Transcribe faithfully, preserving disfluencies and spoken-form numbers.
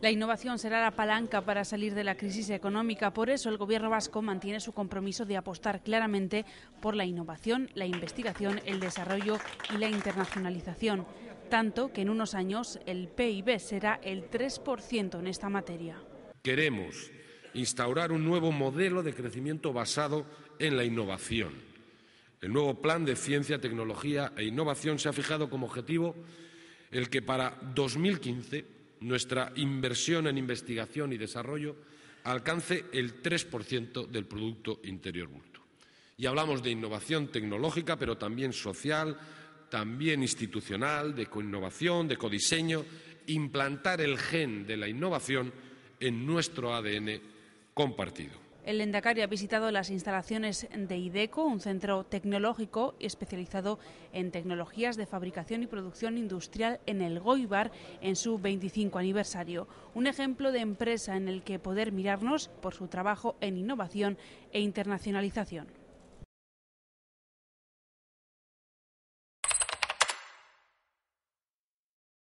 La innovación será la palanca para salir de la crisis económica. Por eso el Gobierno vasco mantiene su compromiso de apostar claramente por la innovación, la investigación, el desarrollo y la internacionalización. Tanto que en unos años el P I B será el tres por ciento en esta materia. Queremos instaurar un nuevo modelo de crecimiento basado en la innovación. El nuevo Plan de Ciencia, Tecnología e Innovación se ha fijado como objetivo el que para dos mil quince nuestra inversión en investigación y desarrollo alcance el tres por ciento del Producto Interior Bruto. Y hablamos de innovación tecnológica, pero también social, también institucional, de coinnovación, de codiseño, implantar el gen de la innovación en nuestro A D N compartido. El Lehendakari ha visitado las instalaciones de IDECO, un centro tecnológico especializado en tecnologías de fabricación y producción industrial en Elgoibar en su veinticinco aniversario. Un ejemplo de empresa en el que poder mirarnos por su trabajo en innovación e internacionalización.